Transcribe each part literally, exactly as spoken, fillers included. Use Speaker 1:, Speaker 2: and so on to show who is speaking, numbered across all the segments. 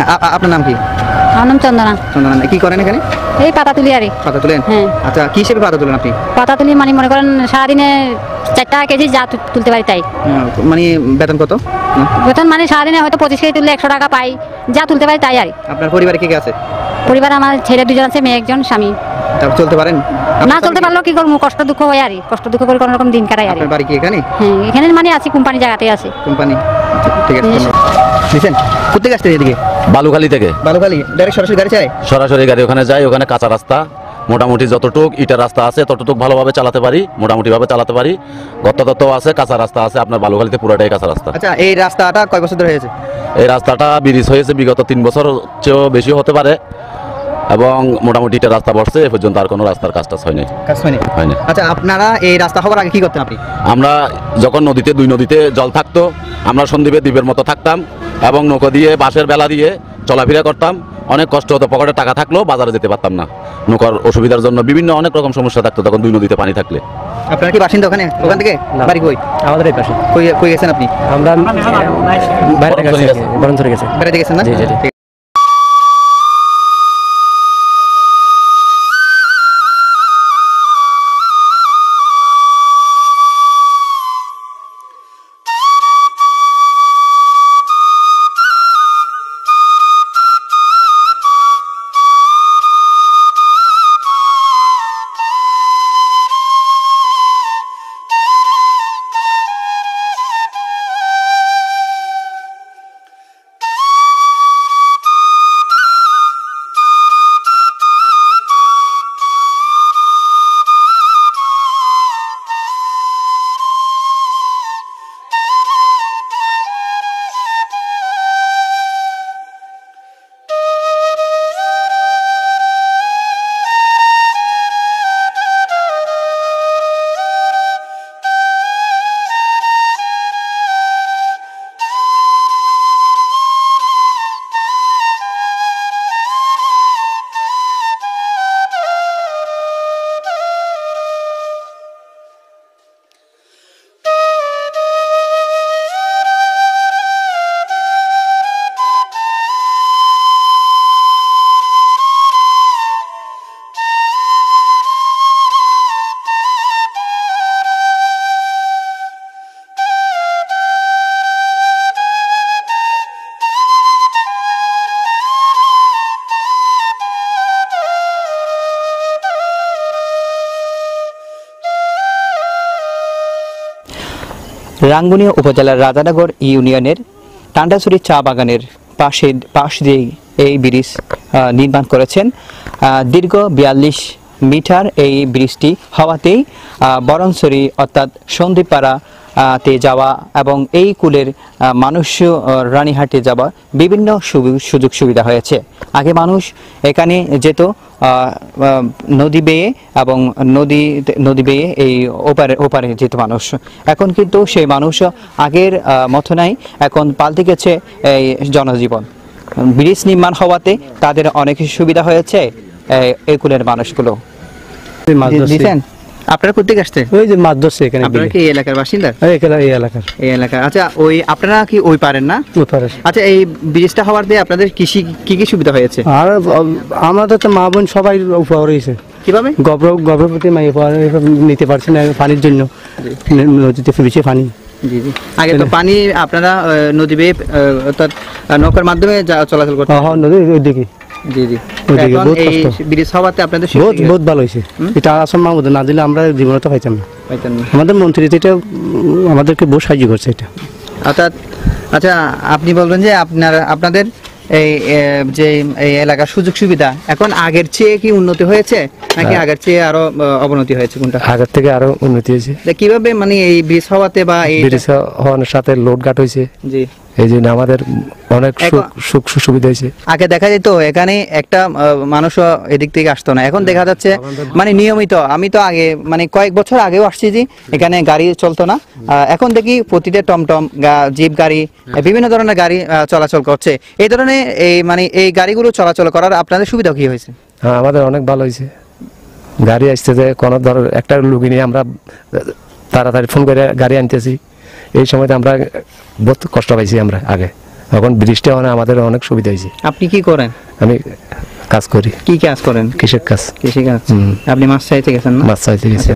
Speaker 1: আপনার নাম কি?
Speaker 2: আমার নাম চন্দনা।
Speaker 1: চন্দনা, কি করেন এখানে?
Speaker 2: এই পাতা তুলি আর
Speaker 1: পাতা তুলেন?
Speaker 2: হ্যাঁ।
Speaker 1: আচ্ছা, কি হিসেবে পাতা তুলেন আপনি?
Speaker 2: পাতা তুলি মানে মনে করেন সারাদিনে চার টাকা কেজি যা তুলতে পারি তাই।
Speaker 1: মানে বেতন কত?
Speaker 2: বেতন মানে সারাদিনে হয়তো পঁচিশ কেজি তুললে একশো টাকা পাই, যা তুলতে পারি তাই আর।
Speaker 1: আপনার পরিবারে কে কে আছে?
Speaker 2: পরিবার আমার ছেলে দুজন আছে, মেয়ে একজন, স্বামী।
Speaker 1: তারপর চলতে পারেন?
Speaker 2: না চলতে পারলেও কি করবো, কষ্ট দুঃখ হয় আর, কষ্ট দুঃখ করে কোনো রকম দিন কাটাই আর।
Speaker 1: আপনার বাড়ি কি এখানে?
Speaker 2: হ্যাঁ, এখানে মানে আছি, কোম্পানি জায়গাতে আছি।
Speaker 1: কোম্পানি, ঠিক আছে। লিসেন, কোথেকে আসছেন এদিকে?
Speaker 3: বালুখালী থেকে।
Speaker 1: বালুখালী ডাইরেক্ট সরাসরি গাড়ি চাই?
Speaker 3: সরাসরি গাড়ি ওখানে যাই, ওখানে কাঁচা রাস্তা, মোটামুটি যতটুক ইটার রাস্তা আছে ততটুক ভালোভাবে চালাতে পারি, মোটামুটিভাবে চালাতে পারি। গত তত আছে, কাঁচা রাস্তা আছে, আপনার বালুখালীতে পুরোটাই কাঁচা রাস্তা।
Speaker 1: আচ্ছা, এই রাস্তাটা কয় বছর ধরে হয়েছে?
Speaker 3: এই রাস্তাটা ব্রিজ হয়েছে বিগত তিন বছর চেয়েও বেশি হতে পারে, এবং মোটামুটি এটা রাস্তা বসছে, এ পর্যন্ত আর কোনো রাস্তার কাজ টাজ হয়নি।
Speaker 1: কাজ হয়নি?
Speaker 3: হয়নি।
Speaker 1: আচ্ছা, আপনারা এই রাস্তা হওয়ার আগে কি করতেন আপনি?
Speaker 3: আমরা যখন নদীতে, দুই নদীতে জল থাকতো, আমরা সন্দীপে দ্বীপের মতো থাকতাম, এবং নৌকা দিয়ে বাঁশের বেলা দিয়ে চলাফেরা করতাম। অনেক কষ্ট হতো, পকেটে টাকা থাকলেও বাজারে যেতে পারতাম না, নৌকার অসুবিধার জন্য বিভিন্ন অনেক রকম সমস্যা থাকতো তখন দুই নদীতে পানি থাকলে।
Speaker 1: আপনারা কি বাসিন্দা ওখানে? ওখান থেকে বাড়ি কই?
Speaker 4: আমাদের এই পাশে।
Speaker 1: কই কই গেছেন আপনি?
Speaker 4: আমরা বাইরে থেকে আসছি, বরণ ধরে গেছে।
Speaker 1: বাইরে থেকে গেছেন না?
Speaker 4: জি জি জি।
Speaker 1: রাঙ্গুনিয়া উপজেলার রাজানগর ইউনিয়নের টান্ডাছড়ি চা বাগানের পাশে পাশ দিয়েই এই ব্রিজ নির্মাণ করেছেন। দীর্ঘ বিয়াল্লিশ মিটার এই ব্রিজটি হওয়াতেই বরণছড়ি অর্থাৎ সন্দ্বীপাড়া তে যাওয়া এবং এই কুলের মানুষ রানীহাটে যাওয়া বিভিন্ন সুযোগ সুবিধা হয়েছে। আগে মানুষ এখানে যেত নদী বেয়ে, এবং নদী নদী বেয়ে এই ওপারে ওপারে যেত মানুষ। এখন কিন্তু সেই মানুষ আগের মতো নাই, এখন পাল্টে গেছে এই জনজীবন। ব্রিজ নির্মাণ হওয়াতে তাদের অনেক সুবিধা হয়েছে এই কুলের মানুষগুলো। আপনারা কোথেকে আসছেন?
Speaker 4: ওই যে মাছ ধরছে এখানে।
Speaker 1: আপনারা কি এই এলাকার বাসিন্দা?
Speaker 4: এই এলাকার।
Speaker 1: এই এলাকার। আচ্ছা, ওই আপনারা কি ওই পারেন না?
Speaker 4: ওই পারে।
Speaker 1: আচ্ছা, এই ব্রিজটা হওয়ার দিয়ে আপনাদের কৃষি কি কি সুবিধা হয়েছে?
Speaker 4: আর আমাদের তো মা বোন সবাই উপকার হয়েছে।
Speaker 1: কিভাবে?
Speaker 4: গর্ভ গর্ভবতী মা নিতে পারছে না পানির জন্য, নদীতে বেশি পানি।
Speaker 1: জি জি। আগে তো পানি আপনারা নদী বেয়ে অর্থাৎ নৌকার মাধ্যমে চলাচল করতেন?
Speaker 4: হ্যাঁ, নদী ওইদিকে।
Speaker 1: জি জি।
Speaker 4: এখন
Speaker 1: এই ব্রিজ হওয়াতে আপনাদের
Speaker 4: বহুত বহুত ভালো হয়েছে। এটা আসল মামুদ না দিলে আমরা জীবনে তো পাইতাম না।
Speaker 1: পাইতাম না।
Speaker 4: আমাদের মন্ত্রী এটা আমাদেরকে বহু সাহায্য করছে এটা।
Speaker 1: অর্থাৎ আচ্ছা, আপনি বলবেন যে আপনার আপনাদের এই যে এই এলাকার সুযোগ সুবিধা এখন আগের চেয়ে কি উন্নতি হয়েছে, নাকি আগের চেয়ে আরো অবনতি হয়েছে? কোনটা?
Speaker 4: আগের থেকে আরো উন্নতি হয়েছে।
Speaker 1: কিভাবে মানে এই ব্রিজ হওয়াতে বা এই
Speaker 4: ব্রিজ হওয়ার সাথে লোড ঘাট হয়েছে।
Speaker 1: জি।
Speaker 4: এই জন্য আমাদের অনেক সুখ সুবিধা হয়েছে।
Speaker 1: আগে দেখা যেত এখানে একটা মানুষ এদিক থেকে আসতো না, এখন দেখা যাচ্ছে মানে নিয়মিত। আমি তো আগে মানে কয়েক বছর আগেও আসছি যে এখানে গাড়ি চলতো না, এখন দেখি প্রতিটা টমটম, জিপ গাড়ি, বিভিন্ন ধরনের গাড়ি চলাচল করছে। এই ধরনের এই মানে এই গাড়িগুলো চলাচল করার আপনাদের সুবিধা কি হয়েছে?
Speaker 4: হ্যাঁ, আমাদের অনেক ভালো হয়েছে। গাড়ি আসছে যে কোনো ধর একটা লুগি নিয়ে আমরা তাড়াতাড়ি ফোন করে গাড়ি আনতেছি। এই সময়তে আমরা বহুত কষ্ট পাইছি আমরা আগে,
Speaker 5: এখন ব্রিজটা মানে আমাদের অনেক সুবিধা হয়েছে।
Speaker 1: আপনি কি করেন?
Speaker 5: আমি কাজ করি।
Speaker 1: কি কাজ করেন?
Speaker 5: কৃষক কাজ।
Speaker 1: কৃষি কাজ।
Speaker 5: হুম।
Speaker 1: আপনি মাছ চাইতে গেছেন না?
Speaker 5: মাছ চাইতে গেছে।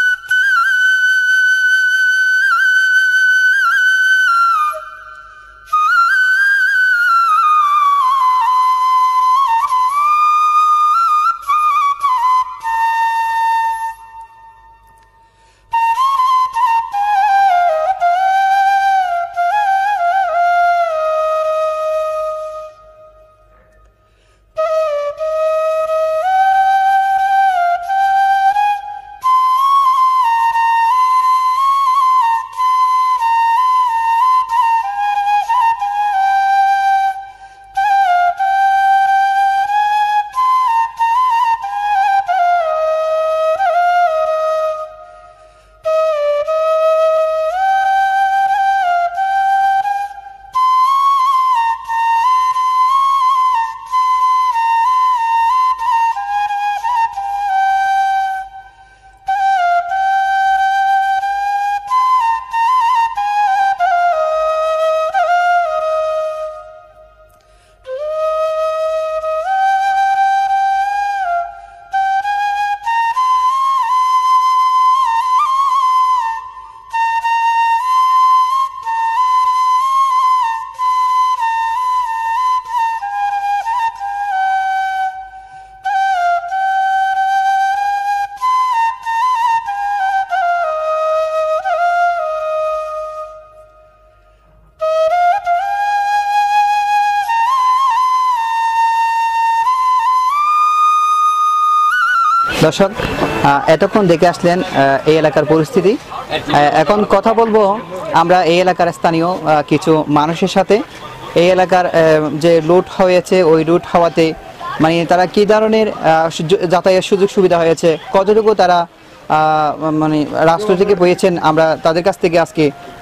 Speaker 1: দর্শক, আহ, এতক্ষণ দেখে আসলেন আহ, এই এলাকার পরিস্থিতি। আহ, এখন কথা বলবো আমরা এই এলাকার স্থানীয় আহ, কিছু মানুষের সাথে। এই এলাকার আহ, যে লুট হয়েছে, ওই লুট হওয়াতে মানে তারা কি ধরনের আহ, সুযোগ- যাতায়াতের সুযোগ সুবিধা হয়েছে, কতটুকু তারা আহ, মানে রাষ্ট্র থেকে পেয়েছেন, আমরা তাদের কাছ থেকে আজকে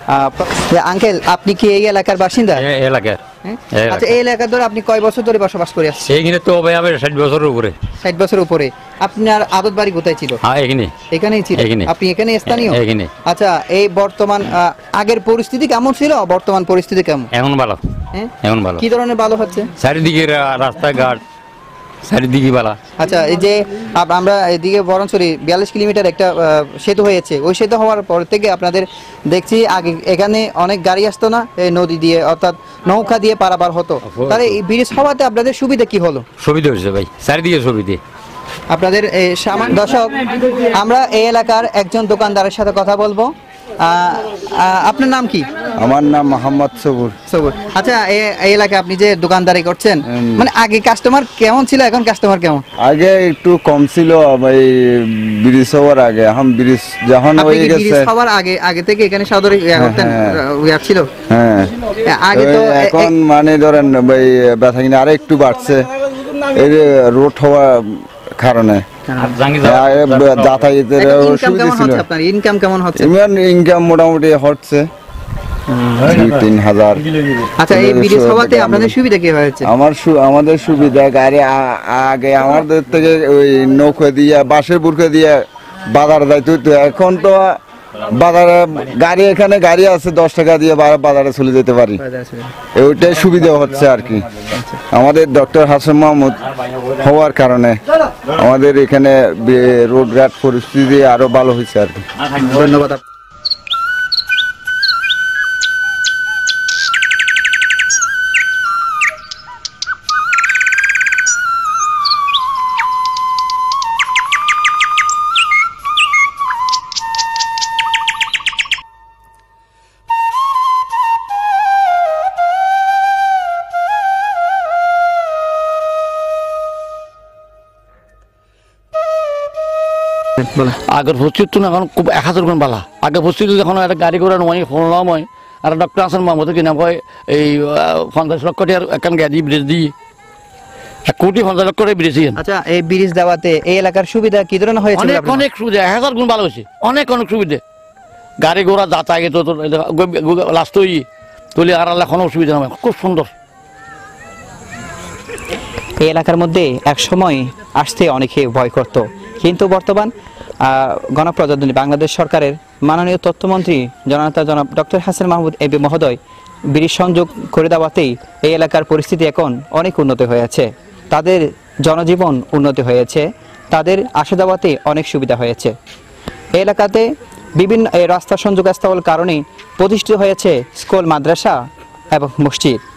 Speaker 1: আঙ্কেল, আপনি কি এই এলাকার বাসিন্দা?
Speaker 6: এলাকার
Speaker 1: হ্যাঁ? আচ্ছা, এই এলাকা ধরে আপনি কয় বছর ধরে বসবাস করে আসছেন?
Speaker 6: এইখানে তো ভাই আমার ষাট বছরের উপরে।
Speaker 1: ষাট বছর উপরে। আপনার আদত বাড়ি কোথায় ছিল?
Speaker 6: হ্যাঁ এখানে
Speaker 1: এখানেই ছিল।
Speaker 6: এখানে।
Speaker 1: আপনি এখানে স্থানীয়?
Speaker 6: এখানে।
Speaker 1: আচ্ছা, এই বর্তমান আহ, আগের পরিস্থিতি কেমন ছিল, বর্তমান পরিস্থিতি কেমন?
Speaker 6: এখন ভালো,
Speaker 1: হ্যাঁ?
Speaker 6: এখন ভালো।
Speaker 1: কি ধরনের ভালো হচ্ছে?
Speaker 6: চারিদিকে রা- রাস্তাঘাট চারিদিকে ভালো।
Speaker 1: আচ্ছা, এই যে আপ- আমরা এদিকে বরঞ্চরি বিয়াল্লিশ কিলোমিটার একটা আহ, সেতু হয়েছে, ওই সেতু হওয়ার পর থেকে আপনাদের দেখছি আগে এখানে অনেক গাড়ি আসতো না, এই নদী দিয়ে অর্থাৎ নৌকা দিয়ে পারাপার হতো। তাহলে এই ব্রিজ হওয়াতে আপনাদের সুবিধা কি হলো?
Speaker 6: সুবিধা হয়েছে ভাই, চারিদিকে সুবিধে।
Speaker 1: আপনাদের এই সামান দর্শক, আমরা এই এলাকার একজন দোকানদারের সাথে কথা বলবো। আহ, আহ, আপনার নাম কি?
Speaker 7: আমার নাম মোহাম্মদ সবুর।
Speaker 1: সবুর। আচ্ছা, এই- এই এলাকায় আপনি যে দোকানদারি করছেন, মানে আগে কাস্টমার কেমন ছিল, এখন কাস্টমার কেমন?
Speaker 7: আগে একটু কম ছিল এই ব্রিজ হওয়ার আগে, এখন ব্রিজ যখন
Speaker 1: আপনি
Speaker 7: হয়ে
Speaker 1: কি ব্রিজ
Speaker 7: গেছে।
Speaker 1: হওয়ার আগে আগে থেকে এখানে সদরে ইয়া করতেন,
Speaker 7: হ্যাঁ।
Speaker 1: ইয়া ছিল?
Speaker 7: হ্যাঁ,
Speaker 1: আগে তো
Speaker 7: এই এখন মানে ধরেন এই বেচা কিনা আরো একটু বাড়ছে এই রোড হওয়ার কারণে।
Speaker 6: আর জাঙ্গি
Speaker 7: হ্যাঁ, এই যাতায়াতের
Speaker 1: ইনকাম
Speaker 7: সুবিধা
Speaker 1: কেমন
Speaker 7: ছিল।
Speaker 1: হচ্ছে আপনার? ইনকাম কেমন হচ্ছে?
Speaker 7: ইমান ইনকাম মোটামুটি হচ্ছে দুই তিন হাজার।
Speaker 1: আচ্ছা, এই ব্রিজ হওয়াতে আপনাদের সুবিধা কি হয়েছে?
Speaker 7: আমার সু- আমাদের সুবিধা গাড়ি আ- আগে আমাদের থেকে ওই নৌকা দিয়ে বাঁশের বুরকা দিয়ে বাজার যাইতে হতো। এখন তো বাজারে গাড়ি, এখানে গাড়ি আছে, দশ টাকা দিয়ে বা- বাজারে চলে যেতে পারি। ওইটাই সুবিধা হচ্ছে আর কি আমাদের ডক্টর হাসান মাহমুদ হওয়ার কারণে আমাদের এখানে রোড ঘাট পরিস্থিতি আরো ভালো হয়েছে আর কি।
Speaker 1: ধন্যবাদ।
Speaker 8: আগের প্রস্তুত তো এখন খুব এক হাজার গুণ বালা। আগের প্রস্তুত যখন একটা গাড়ি ঘোড়া নয় ফোন নয় আর ডক্টর হাসান মাহমুদ কিনা কয় এই পঞ্চাশ লক্ষ টাকার একখান গাড়ি ব্রিজ দিয়ে এক কোটি পঞ্চাশ লক্ষ টাকা ব্রিজ।
Speaker 1: আচ্ছা, এই ব্রিজ দেওয়াতে এই এলাকার সুবিধা কি ধরনের হয়েছে?
Speaker 8: অনেক অনেক সুবিধা, এক হাজার গুণ ভালো হয়েছে, অনেক অনেক সুবিধা। গাড়ি ঘোড়া যাতায়াত তো লাস্ট হই তুলে আর আল্লাহ কোনো অসুবিধা নয়, খুব সুন্দর।
Speaker 1: এই এলাকার মধ্যে এক সময় আসতে অনেকে ভয় করত, কিন্তু বর্তমান আহ, গণপ্রজাতন্ত্রী বাংলাদেশ সরকারের মাননীয় তথ্যমন্ত্রী জননেতা জনাব ডক্টর হাসান মাহমুদ এবি মহোদয় ব্রিজ সংযোগ করে দেওয়াতেই এই এলাকার পরিস্থিতি এখন অনেক উন্নত হয়েছে, তাদের জনজীবন উন্নতি হয়েছে, তাদের আসা যাওয়াতে অনেক সুবিধা হয়েছে। এই এলাকাতে বিভিন্ন এই রাস্তা সংযোগ স্থাপনের কারণে প্রতিষ্ঠিত হয়েছে স্কুল, মাদ্রাসা এবং মসজিদ।